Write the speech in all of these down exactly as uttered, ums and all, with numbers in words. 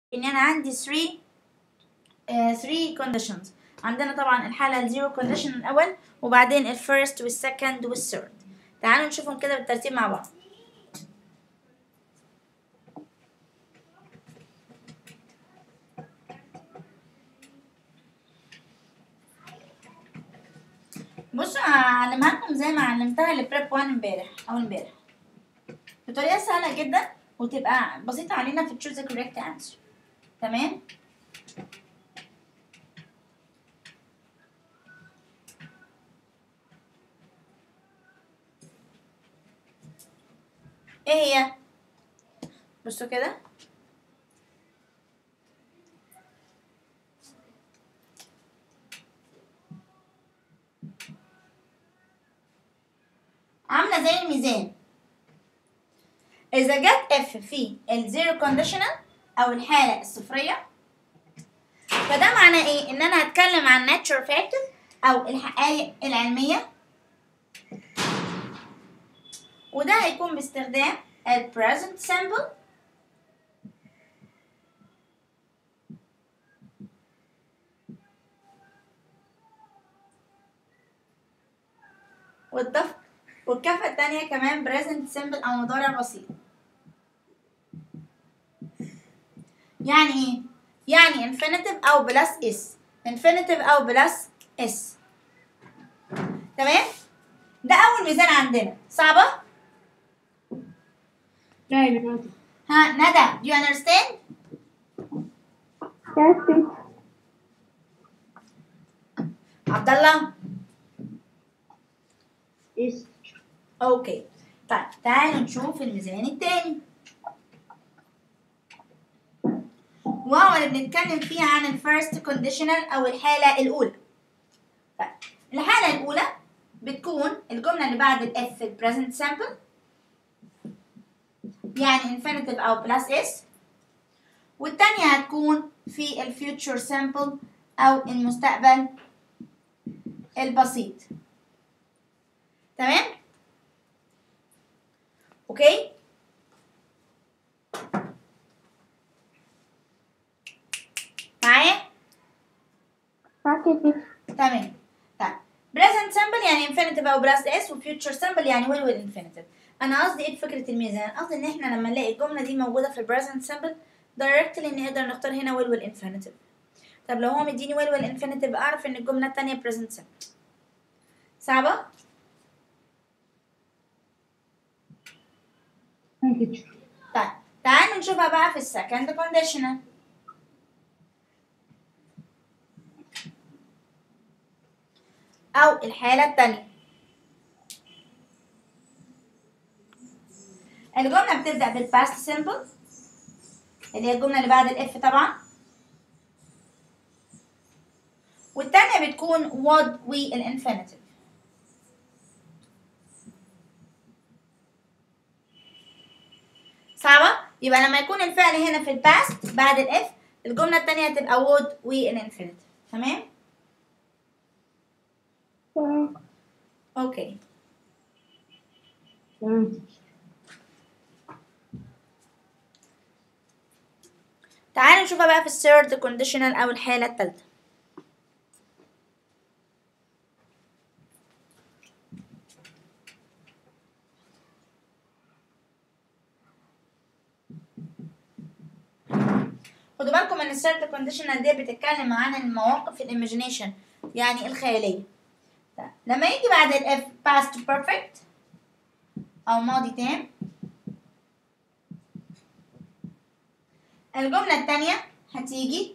ان انا عندي three uh, three conditions. عندنا طبعا الحالة الزيرو condition الاول، وبعدين الفيرست والسكند والثيرد. تعالوا نشوفهم كده بالترتيب مع بعض. بصوا هعلمها لكم زي ما علمتها لبريب واحد امبارح او امبارح بطريقة سهلة جدا وتبقى بسيطة علينا في choose the correct answer. تمام؟ ايه هي؟ بصوا كده، عاملة زي الميزان. إذا جت اف في الزيرو كونديشنال أو الحالة الصفرية، فده معناه إيه؟ إن أنا هتكلم عن ناتشر فاكتور أو الحقائق العلمية، وده هيكون باستخدام ال present simple والضف والكفة التانية كمان present simple أو مضارع بسيط. يعني إيه؟ يعني infinitive أو بلس اس infinitive أو بلس اس. تمام؟ ده أول ميزان عندنا. صعبة؟ لا يا جماعة. ها ندى do you understand؟ Yes. عبد الله؟ Yes. اوكي. طيب تعالوا نشوف الميزان التاني، وهو اللي بنتكلم فيه عن الفيرست كونديشنال او الحالة الأولى. طيب الحالة الأولى بتكون الجملة اللي بعد الاف في البريزنت سامبل، يعني infinitive او بلس اس، والتانية هتكون في الفيوتشر سامبل او المستقبل البسيط. تمام؟ اوكي؟ معايا؟ معاكي. تمام. طيب present simple يعني infinitive او بلس اس، وfuture simple يعني will will infinitive. انا قصدي ايه بفكره الميزان؟ قصدي ان احنا لما نلاقي الجمله دي موجوده في present simple directly نقدر نختار هنا will will infinitive. طب لو هو مديني will will infinitive اعرف ان الجمله الثانيه present simple. صعبه؟ معاكي. طيب تعالوا نشوفها بقى في السكند conditional. او الحاله الثانيه. الجمله بتبدا بالpast simple اللي هي الجمله اللي بعد الاف طبعا، والتانية بتكون would we الانفينيتيف. صعبة؟ يبقى لما يكون الفعل هنا في الباست بعد الاف، الجملة التانية هتبقى would we الانفينيتيف. تمام؟ تمام. اوكي. تمام. تعالوا نشوفها بقى في الثيرد كونديشنال او الحالة التالتة. خدوا بالكم ان الثيرد كونديشنال دي بتتكلم عن المواقف الايماجينيشن، يعني الخيالية. لما يجي بعد الاف past perfect او ماضي تام، الجملة التانية هتيجي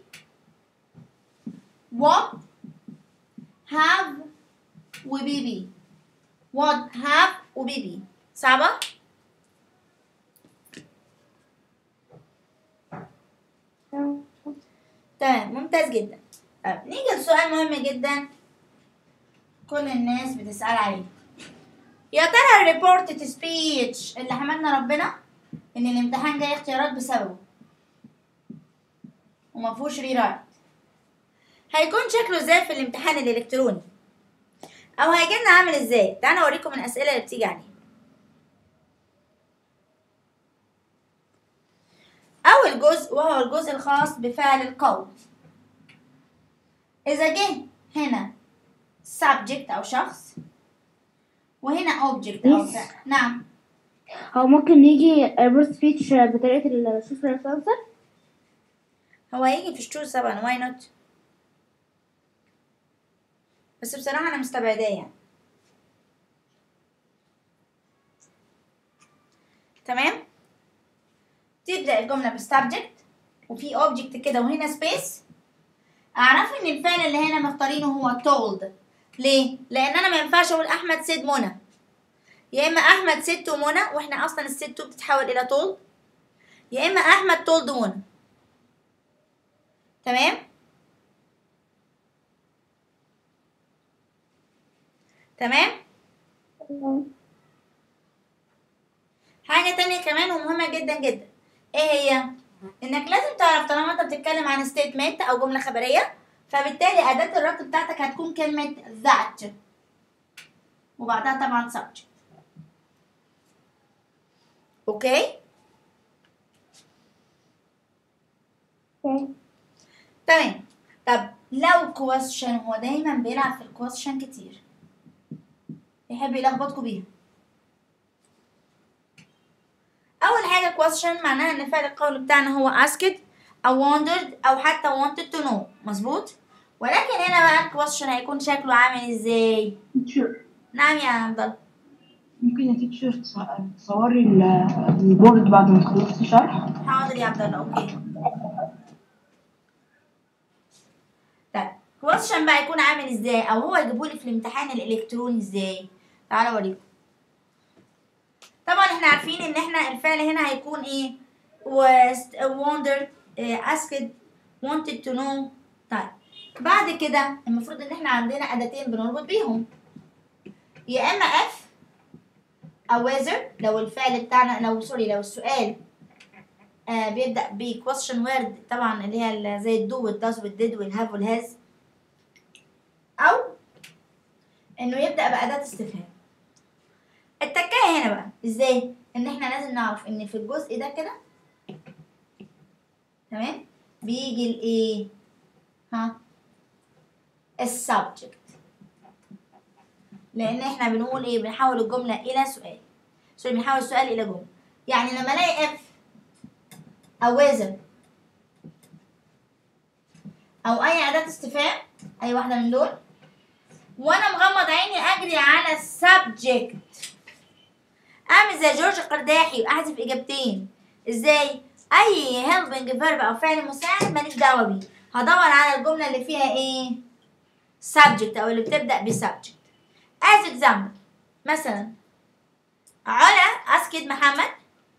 what have و بي بي. what have و بي بي. صعبة؟ تمام، ممتاز جدا. طيب نيجي لسؤال مهم جدا كل الناس بتسأل عليه. يا ترى الريبورتد سبيتش اللي حمدنا ربنا ان الامتحان جاي اختيارات بسببه وما فيهوش ري رايت، هيكون شكله ازاي في الامتحان الالكتروني؟ او هيجي لنا عامل ازاي؟ تعالوا اوريكم الاسئله اللي بتيجي عليه. اول آخر جزء وهو الجزء الخاص بفعل القول. إذا جه هنا subject أو شخص وهنا object أو فعل. نعم. هو ممكن يجي birth speech بطريقة الشفر الفلسفة؟ هو هيجي في الشور طبعا why not؟ بس بصراحة أنا مستبعداه يعني. تمام؟ تبدأ الجملة بالسبجكت وفي object كده وهنا space. أعرف إن الفعل اللي هنا مختارينه هو told. ليه؟ لأن أنا ما ينفعش أقول أحمد سيد منى. يا إما أحمد سيد منى وإحنا أصلا السيد بتتحول إلى told، يا إما أحمد told منى. تمام؟ تمام؟ حاجة تانية كمان ومهمة جدا جدا، ايه هي؟ انك لازم تعرف طالما انت بتتكلم عن statement او جملة خبرية، فبالتالي أداة الربط بتاعتك هتكون كلمة that وبعدها طبعا subject. اوكي؟ تمام. طب لو question، هو دايما بيلعب في الكويشن كتير، يحب يلخبطكوا بيها. أول حاجة question معناها إن فعل القول بتاعنا هو asked أو wondered أو حتى wanted to know، مظبوط؟ ولكن هنا بقى الكويشن هيكون شكله عامل ازاي؟ تيتشر. نعم يا عبد الله. ممكن يا تيتشر تصوري البورد بعد ما تخلصي شرح؟ حاضر يا عبد الله، اوكي. طيب كويشن بقى يكون عامل ازاي؟ او هو يجيبولي في الامتحان الالكتروني ازاي؟ تعالوا اوريكم. طبعا احنا عارفين ان احنا الفعل هنا هيكون ايه؟ wondered، asked، wanted to know. طيب بعد كده المفروض ان احنا عندنا اداتين بنربط بيهم، يا اما اف او whether لو الفعل بتاعنا، لو سوري لو السؤال آه بيبدا ب question word طبعا اللي هي زي الدو والداز والديد والهاف والهاز، او انه يبدا باداه استفهام. التكايه هنا بقى ازاي؟ ان احنا لازم نعرف ان في الجزء ده كده تمام بيجي الايه؟ ها السبجكت، لان احنا بنقول ايه؟ بنحول الجمله الى سؤال، سوري بنحول السؤال الى جمله. يعني لما الاقي اف او whether او اي اداه استفهام، اي واحده من دول، وانا مغمض عيني اجري على السبجكت، اعمل زي جورج قرداحي واحذف اجابتين. ازاي؟ اي helping verb او فعل مساعد ماليش دعوه بيه، هدور على الجمله اللي فيها ايه؟ subject او اللي بتبدا ب subject. as example مثلا علا asked محمد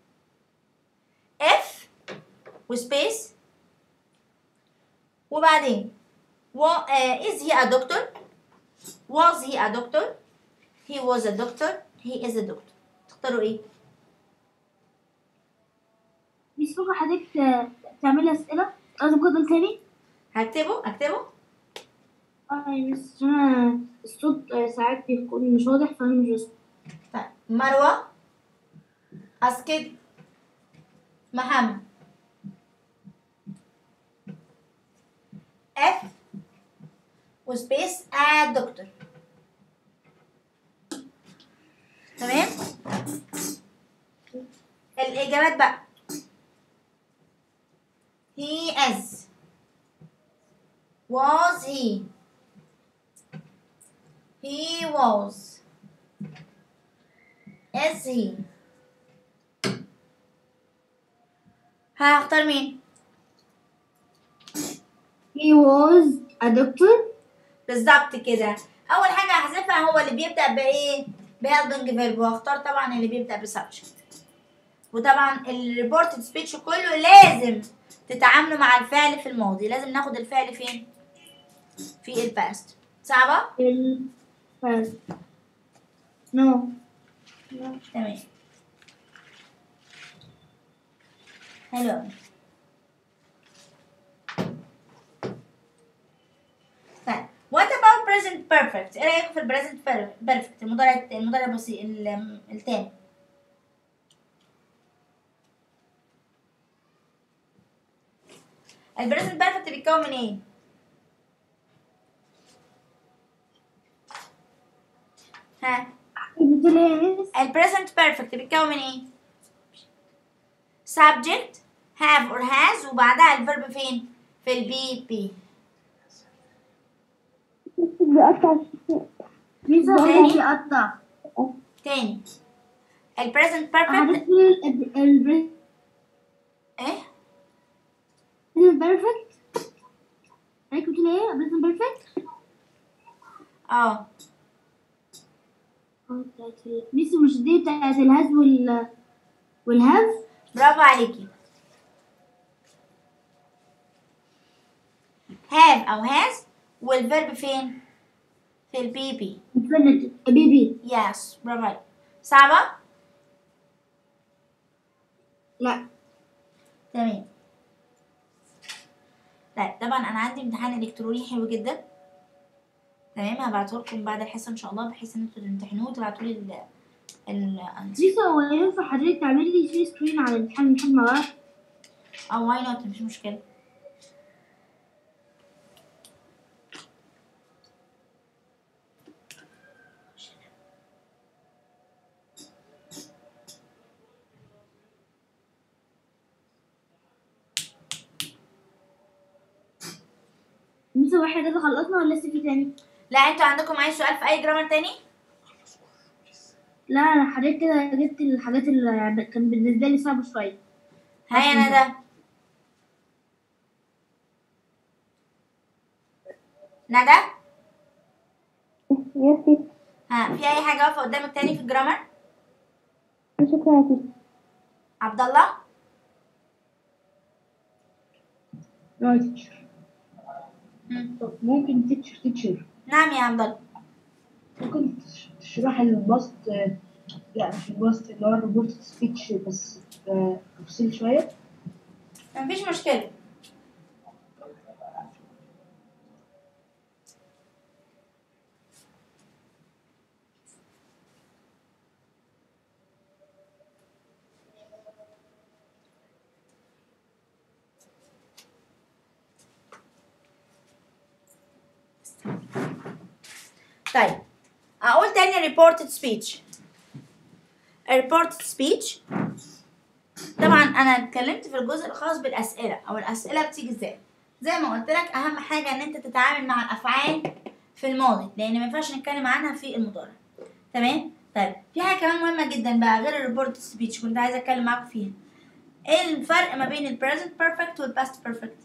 if وسبيس وبعدين uh, is he a doctor؟ was he a doctor؟ he was a doctor؟ he is a doctor. تختاروا ايه؟ مش ممكن حضرتك تعملي أسئلة؟ لازم كده تاني؟ هكتبه اكتبه اه بس أنا الصوت ساعات بيكون مش واضح فأنا مش بسمع. طيب مروة asked محمد F وسبيس a doctor. تمام؟ الإجابات بقى he is، was he، he was، is he. هختار مين؟ He was a doctor. بالظبط كده. أول حاجة هحذفها هو اللي بيبدأ بإيه؟ بhelping verb، وهختار طبعا اللي بيبدأ بسبجكت. وطبعا الريبورتد سبيتش كله لازم تتعاملوا مع الفعل في الماضي، لازم ناخد الفعل فين؟ في الباست. صعبة؟ الباست. نو. تمام. حلو. طيب what about present perfect؟ ايه رأيكم في البريزنت perfect المضارع المضارع البسيط التاني؟ البريزنت بيرفكت بيتكون من ايه؟ ها بتقول ايه يا مس؟ البريزنت بيرفكت بيتكون من ايه؟ subject have or has وبعدها الفيرب فين؟ في البي بي. بيقطع ميس تاني؟ بيقطع تاني البريزنت حضرتك بيرفكت البريزنت ايه؟ بيرفكت حضرتك بتقول ايه؟ بريزنت بيرفكت؟ اه ميس مش دي بتاعت الهاز وال والهاف؟ برافو عليكي. have او has والفيرب فين؟ في البي بي. انفينيتي بيبي. يس برافو عليك. صعبة؟ لا تمام. طيب طبعا انا عندي امتحان الكتروني حلو جدا، تمام، هبعته لكم بعد الحصه ان شاء الله بحيث ان انتوا تمتحنوه وتبعتوا لي ال ال ميس هو ينفع حضرتك تعملي لي شير سكرين على الامتحان نحل مع بعض؟ او واي نوت مفيش مشكله. ميس هو احنا كده خلصنا ولا لسه في تاني؟ لا انتوا عندكم اي سؤال في اي جرامر تاني؟ لا انا حضرتك كده جبت الحاجات اللي كان بالنسبه لي صعبه شويه. ها يا ندى. ندى يس ها في اي حاجه واقفه قدامك تاني في الجرامر؟ شكرا يا تيتشر. عبد الله. نو تيتشر. مم. طب ممكن تيتشر تيتشر نعم يا عبد الله. ممكن تشرح البوست، لا مش البوست اللي هو الروبوت سبيتش بس تفصيل شويه؟ مفيش مشكله. طيب اقول تاني reported speech. reported speech طبعا انا اتكلمت في الجزء الخاص بالاسئله او الاسئله بتيجي ازاي. زي ما قلت لك اهم حاجه ان انت تتعامل مع الافعال في الماضي لان ما ينفعش نتكلم عنها في المضارع. تمام. طيب في حاجه كمان مهمه جدا بقى غير الريبورت سبيتش كنت عايزه اتكلم معاكم فيها. ايه الفرق ما بين البريزنت بيرفكت والباست بيرفكت؟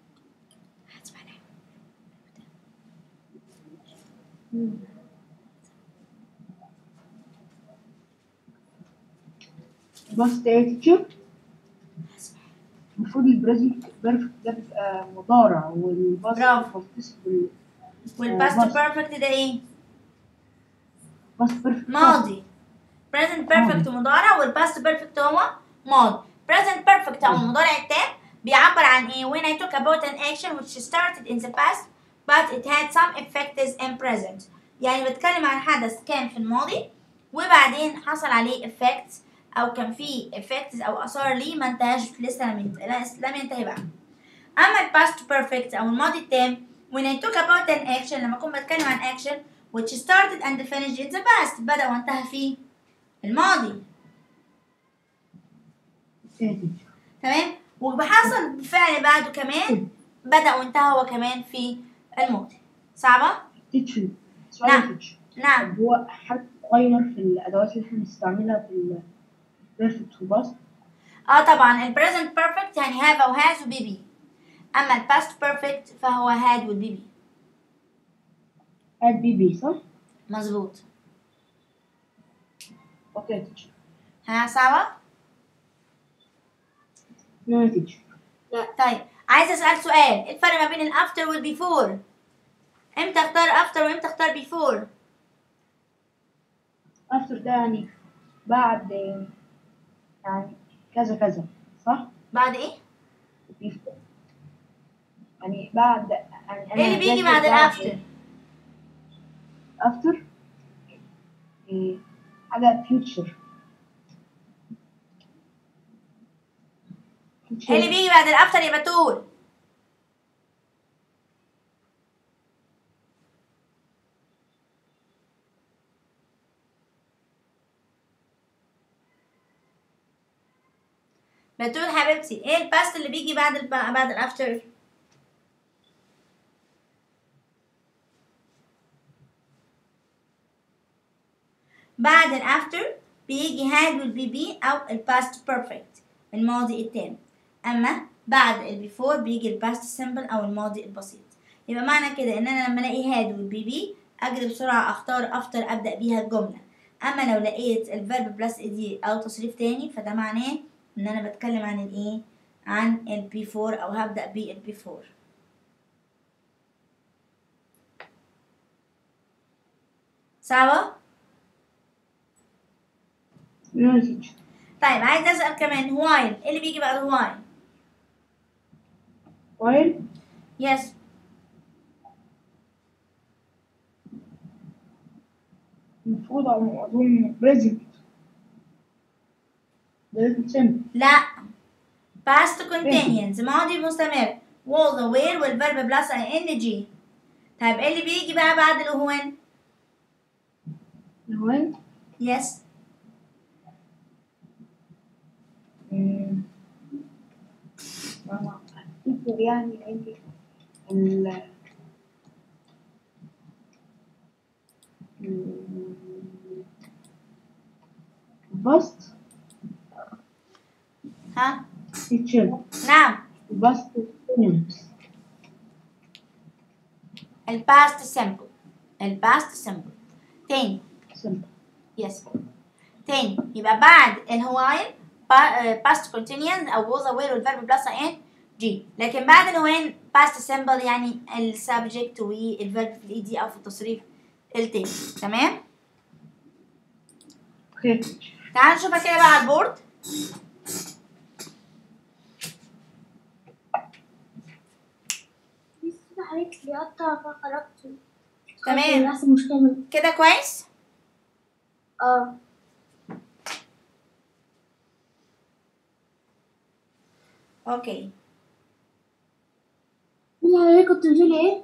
بس يا تيتشر المفروض البريزنت بيرفكت ده بيبقى مضارع والباست برافو. بارتيسيبل. والباست بيرفكت ده ايه؟ باست بيرفكت ماضي. present perfect مضارع والباست بيرفكت هو ماضي. present perfect او المضارع التام بيعبر عن ايه؟ when I talk about an action which started in the past but it had some effects in present. يعني بتكلم عن حدث كان في الماضي وبعدين حصل عليه effects او كان فيه effects او اثار ليه ما انتهاش لسه لم ينتهي لم ينتهي بعد. اما الباست بيرفكت او الماضي التام when I talk about an action لما اكون بتكلم عن action which started and finished in the past بدأ وانتهى في الماضي. تمام. وبحصل بالفعل بعده كمان بدأ وانتهى هو كمان في الماضي. صعبة؟ تيتشر نعم. نعم. هو حد غير في الادوات اللي احنا بنستعملها في البيرفكت والباست؟ اه طبعا البريزنت بيرفكت يعني هاف او هاز وبي بي. اما الباست بيرفكت فهو هاد والبي بي. هاد بي بي صح؟ مظبوط. اوكي تيتشر. ها صعبة؟ نو تيتشر. لا. طيب عايزة اسأل سؤال، ايه الفرق ما بين الافتر والبيفور؟ امتى اختار افتر وامتى اختار بيفور؟ افتر ده يعني بعد يعني كذا كذا صح؟ بعد ايه؟ بيفور يعني بعد يعني ايه اللي بيجي بعد الافتر؟ افتر حاجة فيوتشر. ايه اللي بيجي بعد الافتر يا بتول؟ بتقول حبيبتي ايه الباست اللي بيجي بعد ال بعد الافتر؟ بعد الافتر بيجي had والبي بي او الباست بيرفكت الماضي التام. اما بعد البيفور بيجي الباست سيمبل او الماضي البسيط. يبقى معنى كده ان انا لما الاقي had والبي بي اجري بسرعه اختار افتر ابدا بيها الجمله. اما لو لقيت الفيرب بلس دي او تصريف تاني فده معناه ان انا بتكلم عن الايه؟ عن البي فور او هبدا بالبي فور. صعبه؟ ناتج. طيب عايز اسال كمان while ايه اللي بيجي بعد while؟ while yes المفروض أظن present present simple. لا past continuous ماضي مستمر was aware والverb plus ing. طيب ايه اللي بيجي بقى بعد الهون؟ الهون yes امم ما أفتكر يعني عندي ال الباست ها teacher نعم الباست continuous الباست simple الباست simple تاني simple. yes تاني يبقى بعد الهواين past continuous او was aware والverb plus ing. لكن بعد الهواين past simple يعني السبجكت والverb في الاي دي او في التصريف التاني. تمام؟ اوكي تعالوا نشوفها كده بقى على البورد. لسه حضرتك لي قطع فخرجت. تمام نفس مشكلة كده كويس؟ اه اوكي اللي حضرتك كنت بتقولي ايه؟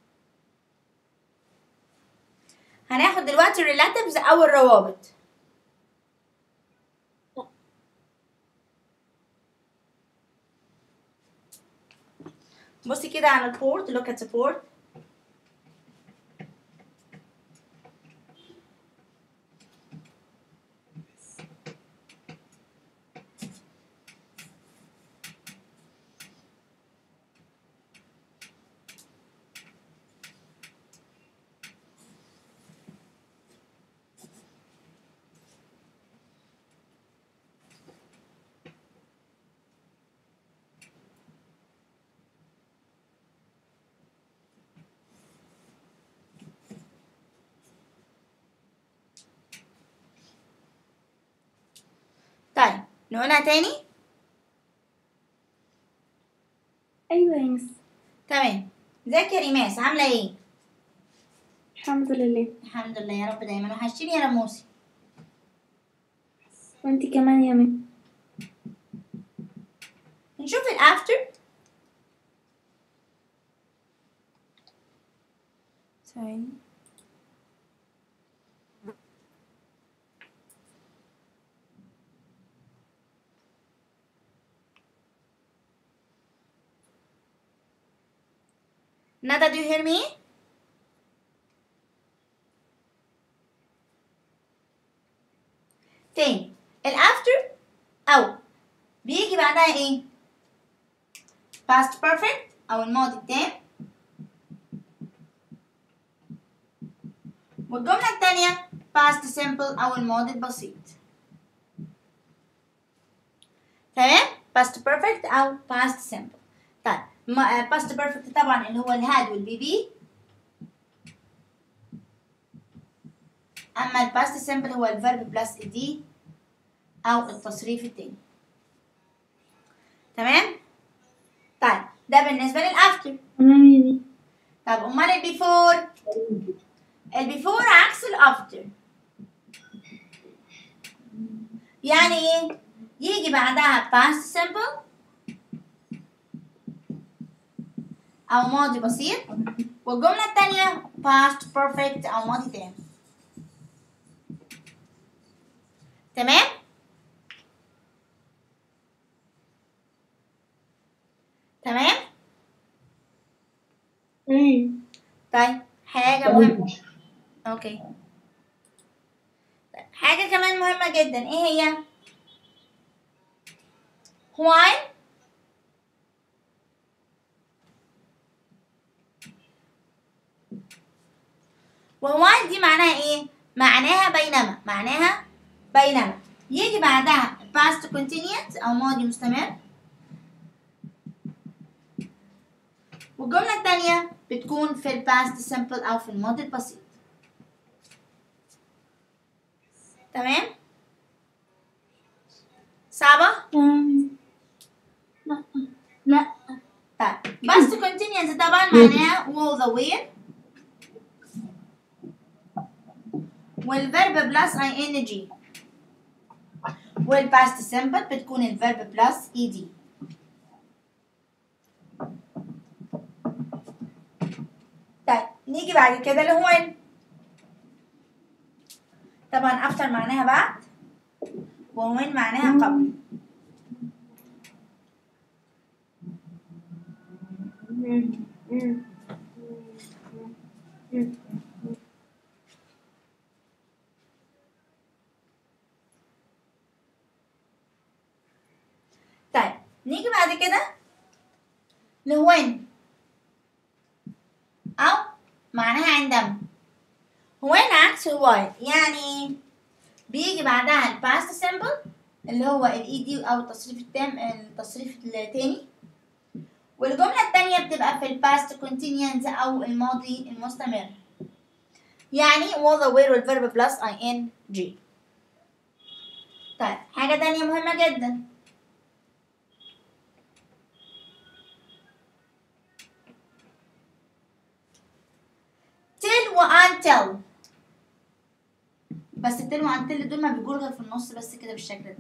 هناخد دلوقتي الريلاتيفز او الروابط. بصي كده على البورد look at the board. طيب نقولها تاني. ايوه يا مس. تمام ازيك يا ريماس عامله ايه؟ الحمد لله. الحمد لله يا رب دايما وحشتيني يا رموسي. وانتي كمان يا مس. نشوف الافتر. ثواني Nada, do you hear me? تاني الافتر او بيجي بعدها ايه؟ past perfect او الماضي التام والجملة التانية past simple او الماضي البسيط. تمام؟ past perfect او past simple. طيب past perfect طبعا اللي هو الهاد والبي بي. اما الباست سيمبل هو الفيرب بلس دي او التصريف التاني. تمام؟ طيب ده بالنسبه للافتر. تمام يا مس. طب امال البيفور؟ البيفور عكس الافتر. يعني ايه؟ يجي بعدها past simple او ماضي بسيط والجمله الثانيه past perfect او ماضي تام. تمام؟ أيوة. طيب حاجة double مهمة. pressure. اوكي. طيب حاجة كمان مهمة جدا، ايه هي؟ while ووايل دي معناها ايه؟ معناها بينما، معناها بينما يجي بعدها past continuous او ماضي مستمر، والجملة التانية بتكون في ال past simple او في الماضي البسيط. تمام؟ صعبة؟ أم، لا لا طيب past continuous طبعا معناها will the where، والverb plus ing، والpast simple بتكون الverb plus ed. طيب نيجي بعد كده لwhen. طبعا after معناها بعد، وwhen معناها قبل. طيب نيجي بعد كده لwhen أو معناها عندما. when عكس while، يعني بيجي بعدها ال past simple اللي هو ال ed أو التصريف التام، التصريف التاني، والجملة التانية بتبقى في ال past continuous أو الماضي المستمر، يعني will the where والverb plus ing. طيب حاجة تانية مهمة جدا، till و until. بس till و until دول ما بيجوا غير في النص بس كده بالشكل ده.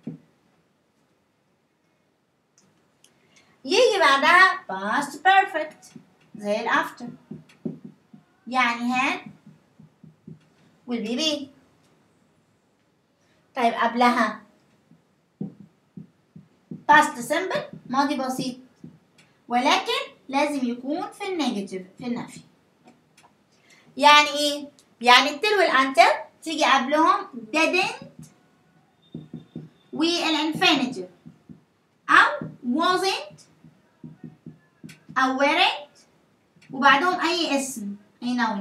يجي بعدها past perfect زي ال after، يعني had will be be. طيب قبلها past simple ماضي بسيط، ولكن لازم يكون في النيجاتيف، في النفي. يعني ايه؟ يعني التل والانتل تيجي قبلهم didn't والانفينيتيف، او wasn't او weren't، وبعدهم اي اسم، اي noun.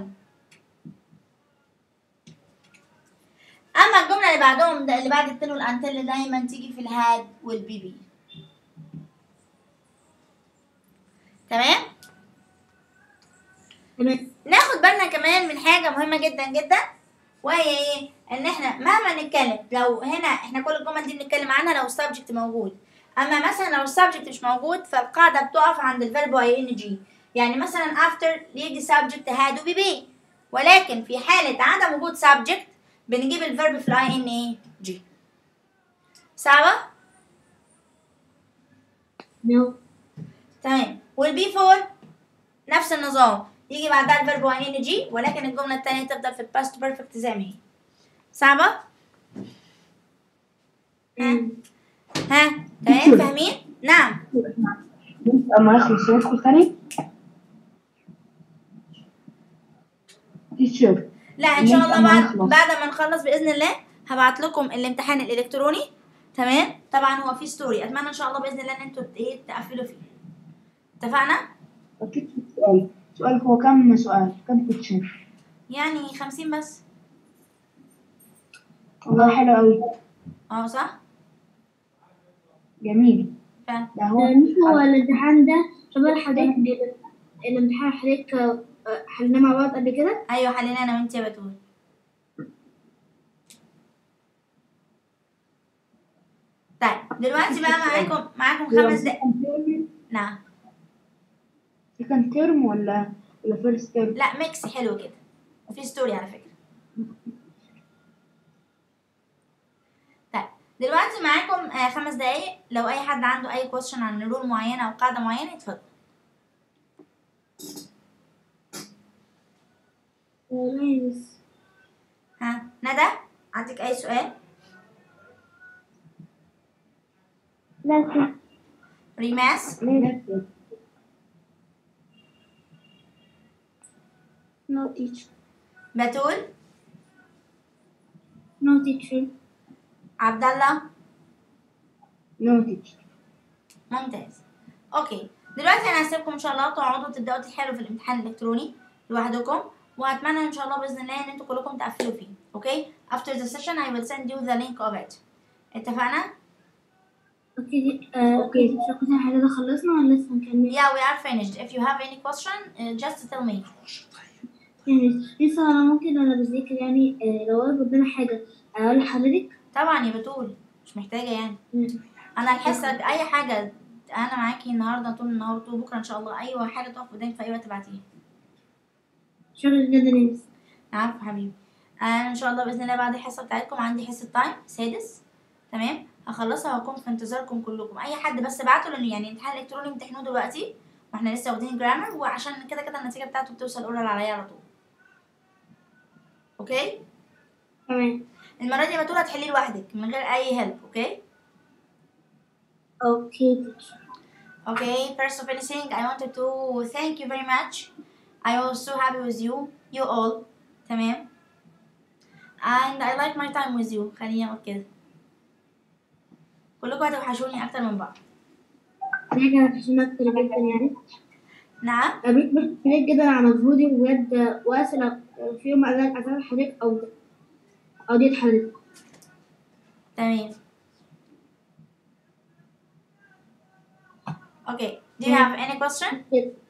اما الجمله اللي بعدهم ده اللي بعد التل والانتل دايما تيجي في الهاد والبي بي. تمام؟ تمام. ناخد بالنا كمان من حاجه مهمه جدا جدا، وهي ايه؟ ان احنا مهما نتكلم، لو هنا احنا كل الجمل دي بنتكلم عنها لو السبجكت موجود، اما مثلا لو السبجكت مش موجود فالقاعده بتقف عند الفيرب اي ان جي. يعني مثلا after يجي subject had وبي بي، ولكن في حاله عدم وجود subject بنجيب الفيرب في الاي ان اي جي. صعبه؟ نو. تمام. والبي فور نفس النظام، يجي بعدها الفيرب اي ان جي، ولكن الجمله الثانيه تفضل في الباست بيرفكت زي ما هي. صعبه؟ ها ها تمام فاهمين؟ نعم. اما يخلص يدخل تاني تيشير. لا ان شاء الله أما بعد يخلص. بعد ما نخلص باذن الله هبعت لكم الامتحان الالكتروني. تمام. طبعا هو في ستوري، اتمنى ان شاء الله باذن الله ان انتوا ايه تقفلوا فيه. اتفقنا؟ أكيد في سؤال. سؤال هو كم سؤال؟ كم تيشير؟ يعني خمسين بس. والله حلو أوي. اه صح؟ جميل. فعلا. ده هو هو الامتحان ده شبه حضرتك الامتحان حضرتك حلناه مع بعض قبل كده؟ ايوه حلينا انا وانت يا بتول. طيب دلوقتي بقى معاكم معاكم خمس دقايق. نعم. سكند ترم ولا ولا فيرست ترم؟ لا ميكس حلو كده، وفي ستوري على فكره. طيب دلوقتي معاكم آه خمس دقايق، لو اي حد عنده اي كويشن عن رول معينه او قاعده معينه يتفضل. نايس. ها ندى عندك اي سؤال؟ لا. ريماس؟ لا. No teacher. بتول. No teacher. عبد الله. No teacher. ممتاز. اوكي دلوقتي انا هسيبكم ان شاء الله تقعدوا تبداوا تحلوا في الامتحان الالكتروني لوحدكم، واتمنى ان شاء الله باذن الله ان انتوا كلكم تقفلوا فيه. اوكي after the session I will send you the link of it. اتفقنا؟ اوكي آه، اوكي teacher كده احنا كده خلصنا ولا لسه هنكمل؟ Yeah we are finished. If you have any question uh, just tell me. يعني لسه انا ممكن وانا بذاكر يعني آه، لو انا قدامي حاجة اقول لحضرتك. طبعا يا بتول مش محتاجه يعني. مم. انا الحصه اي حاجه انا معاكي النهارده طول النهار طول بكره ان شاء الله، اي حاجه تقف قدامك في اي وقت ابعتيها. شكرا جدا يا مس. عارفه حبيبي. انا ان شاء الله باذن الله بعد الحصه بتاعتكم عندي حصه تايم سادس تمام، هخلصها وهكون في انتظاركم كلكم. اي حد بس ابعتوا لانه يعني امتحان الكتروني امتحنوه دلوقتي واحنا لسه واخدين جرامر، وعشان كده كده النتيجه بتاعته بتوصل اورال عليا على طول. اوكي تمام. المره دي يا بتول هتحلي لوحدك من غير اي هيلب. اوكي اوكي teacher. Okay, first of anything, I wanted to thank you very much. I was so happy with you, you all. تمام. And I like my time with you. خليني أقول كده. كلكم هتوحشوني أكتر من بعض. حاجة عشان أكتر جدا يعني. نعم. قابلت بشكرك جدا على مجهودي وبجد وأسأل في يوم أذان أذان حضرتك أو أو ديت حضرتك. تمام. Okay. Do you have any question?